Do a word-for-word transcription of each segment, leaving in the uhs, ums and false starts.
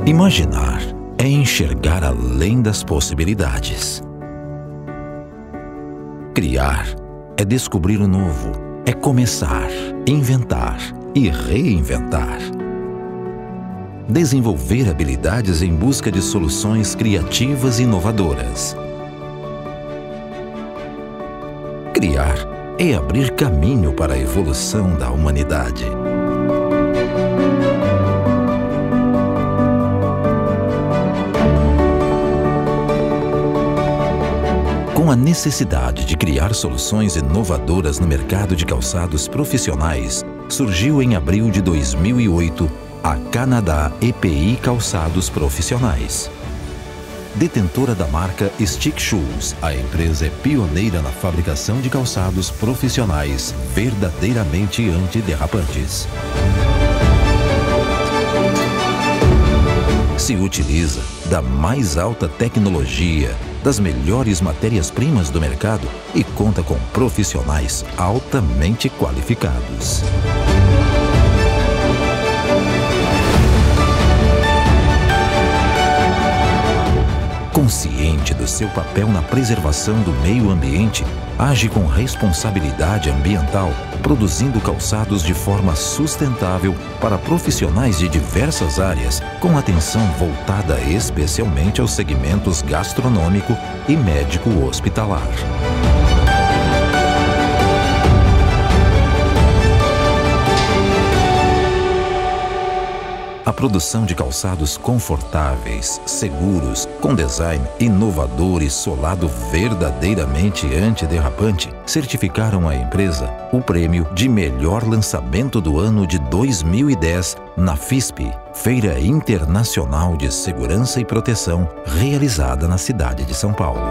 Imaginar é enxergar além das possibilidades. Criar é descobrir o novo, é começar, inventar e reinventar. Desenvolver habilidades em busca de soluções criativas e inovadoras. Criar é abrir caminho para a evolução da humanidade. Com a necessidade de criar soluções inovadoras no mercado de calçados profissionais, surgiu em abril de dois mil e oito a Canadá E P I Calçados Profissionais. Detentora da marca Stick Shoes, a empresa é pioneira na fabricação de calçados profissionais verdadeiramente antiderrapantes. Se utiliza da mais alta tecnologia, das melhores matérias-primas do mercado e conta com profissionais altamente qualificados. Consciente do seu papel na preservação do meio ambiente, age com responsabilidade ambiental, produzindo calçados de forma sustentável para profissionais de diversas áreas, com atenção voltada especialmente aos segmentos gastronômico e médico-hospitalar. A produção de calçados confortáveis, seguros, com design inovador e solado verdadeiramente antiderrapante, certificaram à empresa o prêmio de melhor lançamento do ano de dois mil e dez na FISP, Feira Internacional de Segurança e Proteção, realizada na cidade de São Paulo.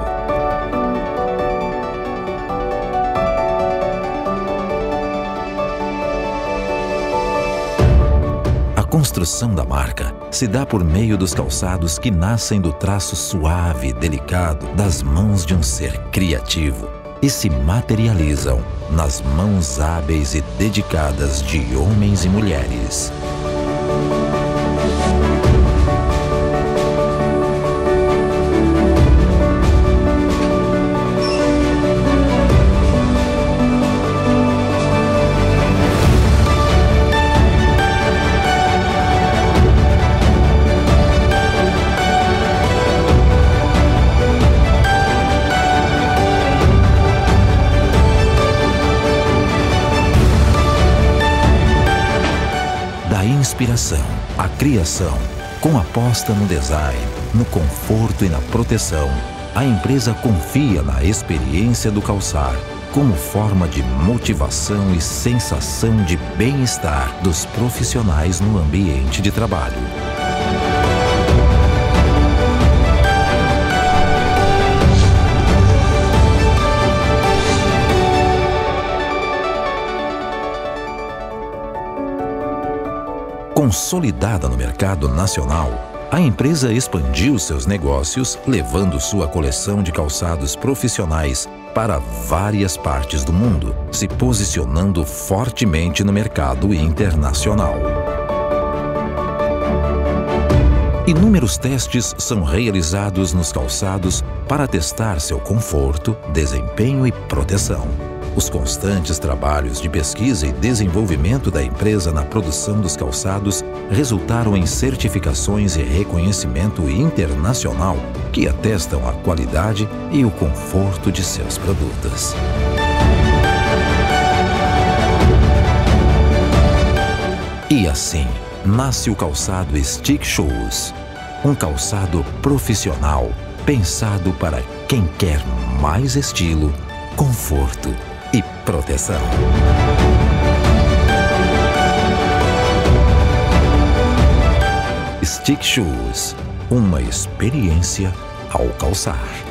A construção da marca se dá por meio dos calçados que nascem do traço suave e delicado das mãos de um ser criativo e se materializam nas mãos hábeis e dedicadas de homens e mulheres. Da inspiração à criação, com aposta no design, no conforto e na proteção, a empresa confia na experiência do calçar como forma de motivação e sensação de bem-estar dos profissionais no ambiente de trabalho. Consolidada no mercado nacional, a empresa expandiu seus negócios, levando sua coleção de calçados profissionais para várias partes do mundo, se posicionando fortemente no mercado internacional. Inúmeros testes são realizados nos calçados para testar seu conforto, desempenho e proteção. Os constantes trabalhos de pesquisa e desenvolvimento da empresa na produção dos calçados resultaram em certificações e reconhecimento internacional que atestam a qualidade e o conforto de seus produtos. E assim, nasce o calçado Stick Shoes, um calçado profissional pensado para quem quer mais estilo, conforto e proteção. Stick Shoes, uma experiência ao calçar.